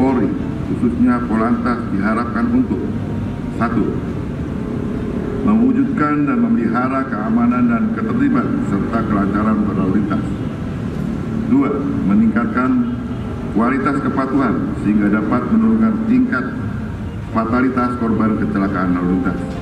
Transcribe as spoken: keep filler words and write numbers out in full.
Polri, khususnya Polantas, diharapkan untuk satu. Mewujudkan dan memelihara keamanan dan ketertiban serta kelancaran berlalu lintas. Dua. Meningkatkan kualitas kepatuhan sehingga dapat menurunkan tingkat fatalitas korban kecelakaan lalu lintas.